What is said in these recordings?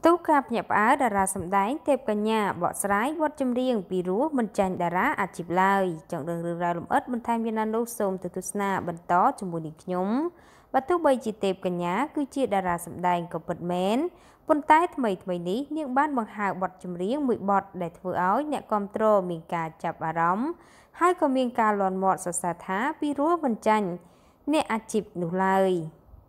ទូការភ្ញាក់ផ្អើលតារាសម្ដែងទេពកញ្ញាបកស្រាយវត្តចម្រៀងពីរោះមិនចាញ់តារាអាជីពឡើយចង់ដឹងរឿងរ៉ាវលម្អិតបន្ថែមយ៉ាងណានោះសូមទៅទស្សនាបន្តជាមួយនឹងខ្ញុំបើទោះបីជាទេពកញ្ញាគឺជាតារាសម្ដែងក៏ពិតមែនប៉ុន្តែថ្មីនេះនាងបានបង្ហើរបទចម្រៀងមួយបទដែលធ្វើឲ្យអ្នកគាំទ្រមានការចាប់អារម្មណ៍ហើយក៏មានការលាន់មាត់សរសើរថាពីរោះមិនចាញ់អ្នកអាជីពនោះឡើយ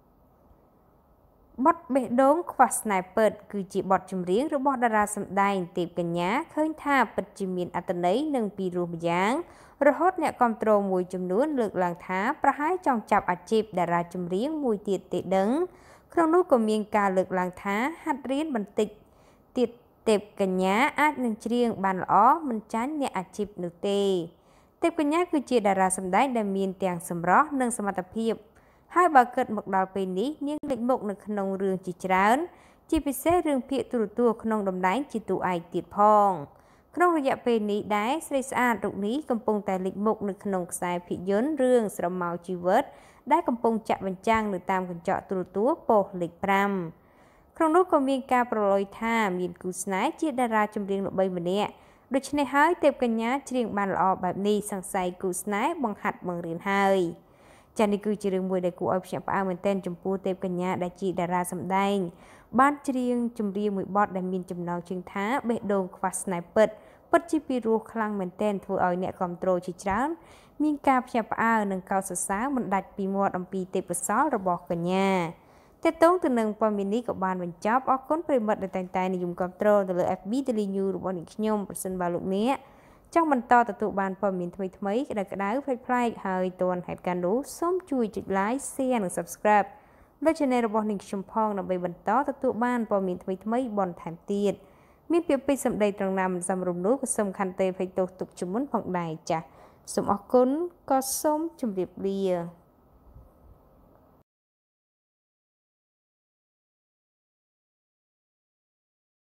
បទបេះដូងខ្វះស្នេហ៍ពិតគឺជាបទចម្រៀងរបស់តារាសម្ដែងទេពកញ្ញាឃើញថាពិតជាមានអត្ថន័យនិងពីរោះម្យ៉ាងរហូតអ្នកគាំទ្រមួយចំនួនលើកឡើងថាប្រហែលចង់ចាប់អាជីពតារាចម្រៀងមួយទៀតទេដឹងក្នុងនោះក៏មានការលើកឡើងថាហាត់រៀនបន្តិចទៀតទេពកញ្ញាអាចនឹងច្រៀងបានល្អមិនចាញ់អ្នកអាជីពនោះទេទេពកញ្ញាគឺជាតារាសម្ដែងដែលមានទាំងសម្រស់និងសមត្ថភាពហើយបើគិតមកដល់ពេលនេះនាងលេចមុខនៅក្នុងរឿងជាច្រើនជាពិសេសរឿងភាគទូរទស្សន៍ក្នុងតំណែងជាតួឯកទៀតផងក្នុងរយៈពេលនេះដែរស្រីស្អាតរូបនេះកំពុងតែលេចមុខនៅក្នុងខ្សែភាពយន្តរឿងស្រមោលជីវិតដែលកំពុងចាក់បញ្ចាំងនៅតាមកញ្ចក់ទូរទស្សន៍ប៉ុស្តិ៍លេខ5ក្នុងនោះក៏មានការប្រឡយថាមានគូស្នេហ៍ជាតារាចម្រៀងល្បីម្នាក់ដូច្នេះហើយទេពកញ្ញាច្រៀងបានល្អបែបនេះសង្ស័យគូស្នេហ៍បង្ហាត់បង្រៀនហើយចា៎នេះគឺជារឿងមួយដែលគួរឲ្យភ្ញាក់ផ្អើលមែនទែនចំពោះទេពកញ្ញាដែលជាតារាសម្ដែងបានច្រៀងចម្រៀងមួយបទដែលមានចំណងជើងថាបេះដូងខ្វះស្នេហ៍ពិតជាពីរោះខ្លាំងមែនទែនធ្វើឲ្យអ្នកគាំទ្រជាច្រើនមានការភ្ញាក់ផ្អើលនិងកោតសរសើរមិនដាច់ពីមាត់អំពីទេពកោសល្យរបស់កញ្ញាតេតងទៅនឹងព័ត៌មាននេះក៏បានបញ្ចប់អរគុណប្រិមិត្តដែលតែងនិយមគាំទ្រទៅលើ FB Daily News របស់អ្នកខ្ញុំប្រសិនបើលោកអ្នកចង់បន្តទទួលបានព័ត៌មានថ្មីៗក្តៅៗប្លែកៗហើយទាន់ហេតុការណ៍នោះសូមជួយចុច Like Share និង Subscribe លើ Channel របស់អ្នកខ្ញុំផងដើម្បីបន្តទទួលបានព័ត៌មានថ្មីៗបន្ថែមទៀតមានពាក្យពេចន៍សម្ដីត្រង់ណាមិនសមរម្យនោះក៏សូមខន្តីភ័យទោសទុកជាមុនផងដែរចា៎សូមអរគុណក៏សូមជម្រាបលា